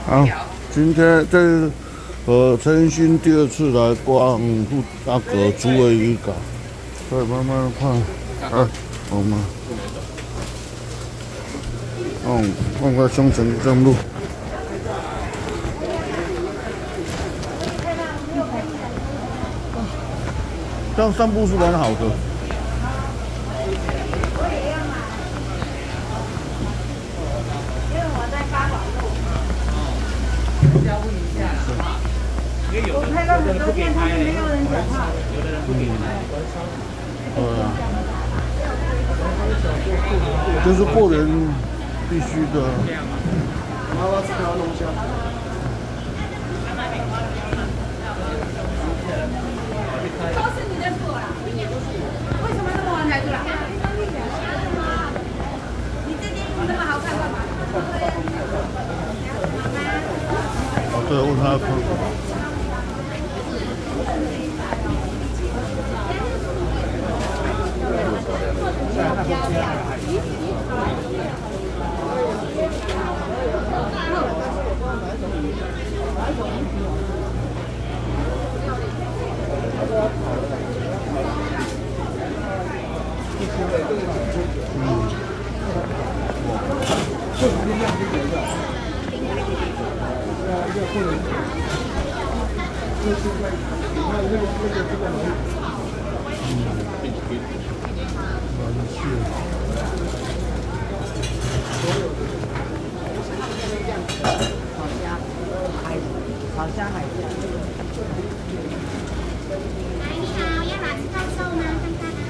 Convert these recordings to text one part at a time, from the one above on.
好，今天这陈勋第2次来逛那个竹围渔港，再慢慢看。我们逛个胸城正路。这样散步是蛮好的。 我拍了很多遍，他们没有人讲话。 这是过年必须的。 都是你的错啦！为什么那么晚才出来？你这件衣服那么好看干嘛？ 对，问他看。 好虾海鲜。 来，你好，要哪只高寿吗？看看啊。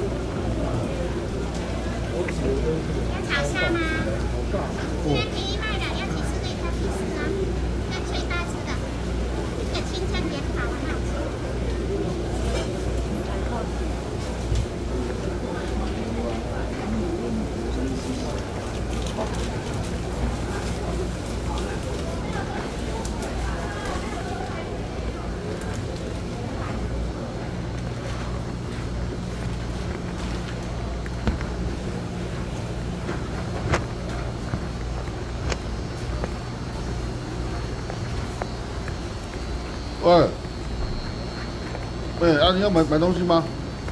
要炒虾吗？现在便宜卖的，要几只可以挑几只啊？这最大只的，这个清蒸莲藕很好吃。喂，你要买东西吗？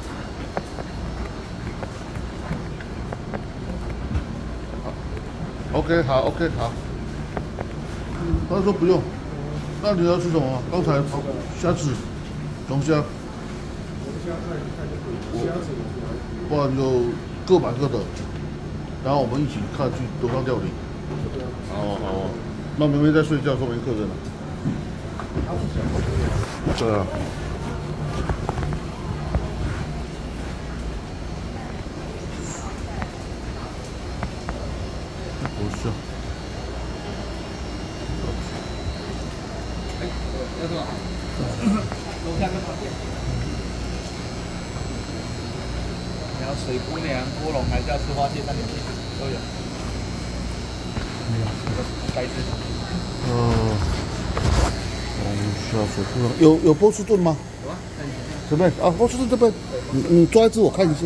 好 ，OK， 好 ，OK， 好。他说不用，那你要吃什么？刚才虾子、龙虾。不然就各买各的，然后我们一起看去楼上料理。好啊。那明明在睡觉，说明客人了。对啊。不是。 要多少？楼下跟旁边。你要水姑娘、波龙，还是要吃花蟹、3点都有。白汁。 小水库有波士顿吗？ 有啊，看一下。 这边啊，波士顿这边，你抓一只我看一下。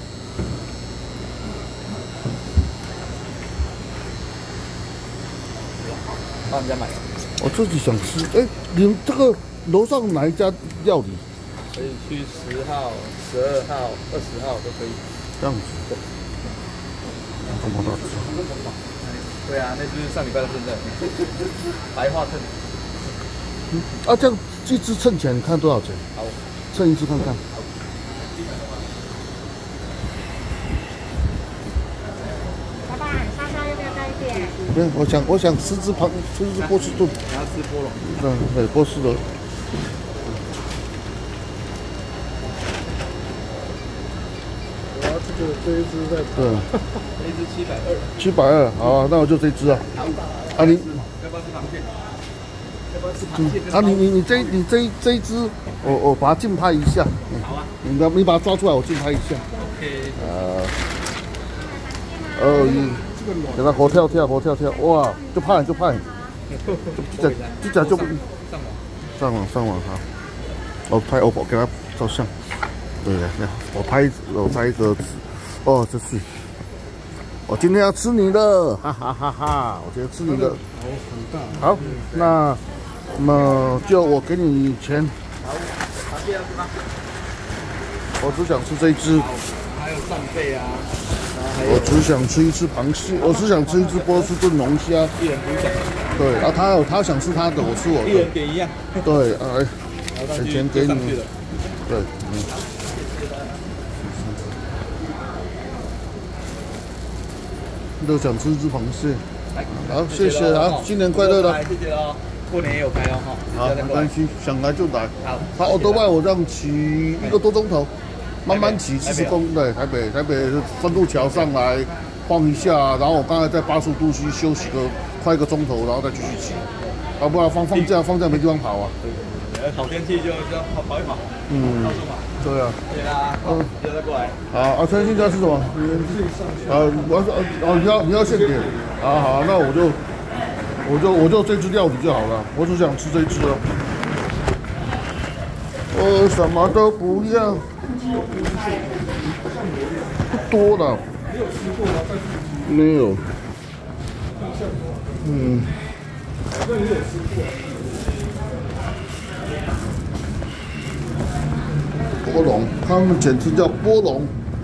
帮人家买的。 我自己想吃，你们这个楼上哪一家料理？ 可以去10号、12号、20号都可以。 这样子。这么大只。 对啊，那就是上礼拜的正在白化秤。 这样一只称起来，你看多少钱？ 好， 称一只看看。 老板，沙沙要不要带一点？ 对，我想吃只波士顿。 你要吃波龙？ 对，波士顿。 这一只在对， 这一只720。 720，好啊，那我就这只啊。你要不要吃螃蟹？ 你这一只，我把它竞拍一下。 好啊。 你把它抓出来，我竞拍一下。 OK。 给它活跳跳，哇，就拍，这就上网哈。我给它照相。对，我拍一个，这是， 我今天要吃你的，哈哈哈哈！我今天吃你的。 头很大。 好，那么就我给你钱。 好，螃蟹要吃吗？ 我只想吃这一只。 还有扇贝啊， 我只想吃一只螃蟹，我只想吃一只波士顿龙虾。 一人独享。 对，然后他想吃他的，我吃我的。 一人点一样。 对，哎，钱给你。对，都想吃一只螃蟹。好，谢谢啊，新年快乐了。 谢谢哦，过年也有开哦哈。 好，没关系，想来就来。 好， 他我都外我这样骑1个多钟头，慢慢骑70公里。对，台北分路桥上来晃一下，然后我刚才在85度 C 休息快1个钟头，然后再继续骑。要不然放假没地方跑啊。 好天气就这样跑一跑。嗯，到处跑。对啊。对啊。记得再过来。 好啊，陈新家吃什么？你要现点。好，那我就这只料理就好了，我只想吃这只了。我什么都不要，不多了。没有。嗯。波龙，他们简称叫波龙。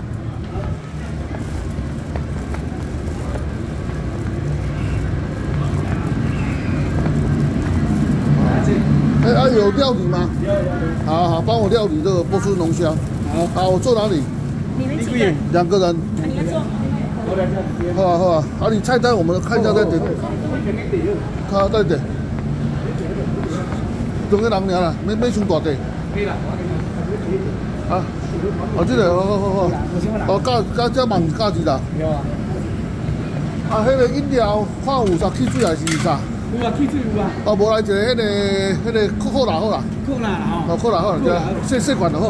有料理吗？有。好，帮我料理这个波士顿龙虾。好，我坐哪里？ 你们几个人 ？2个人。 你要坐。 好。好，你菜单我们看一下再点。他再点。2个人尔啦，没伤大地。可以啦。啊，这个好。加这网价几啦？有啊。迄个饮料看有啥汽水还是啥？有啊，汽水有啊。无来一个迄个可乐好啦。可乐吼。可乐好，细罐就好。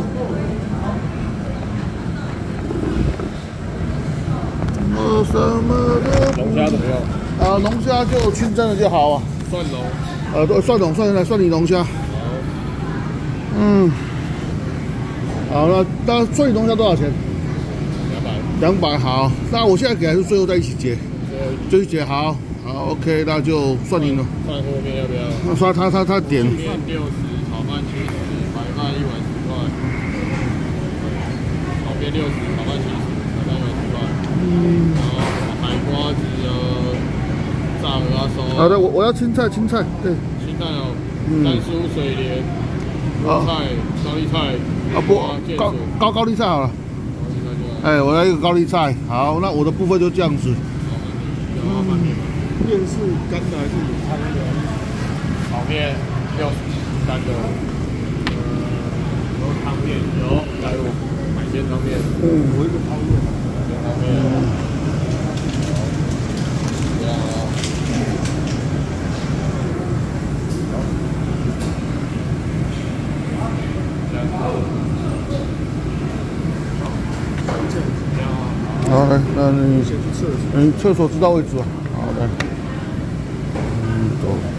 我什么都。龙虾怎么样？龙虾就清蒸的就好啊。蒜蓉。蒜泥龙虾。好，那蒜泥龙虾多少钱？200。好，那我现在给还是最后再一起结？最后一起结好。好 ，OK， 那就蒜泥了。 饭后面要不要？ 说他点。 面60，炒饭70，白饭1碗10块。炒面60，炒饭70，白饭1碗10块。然后海瓜子炸鹅啊烧。 好的，我要青菜，对。 青菜哦，山蔬、水莲、菠菜、高丽菜。高丽菜好了。 哎，我要一个高丽菜。好，那我的部分就这样子。 面是干的还是有汤的？炒面60，干的。有汤面，有来我海鲜汤面。我一个汤面。汤面。这样啊。 好，来，那你先去厕所知道位置啊。好，来，走。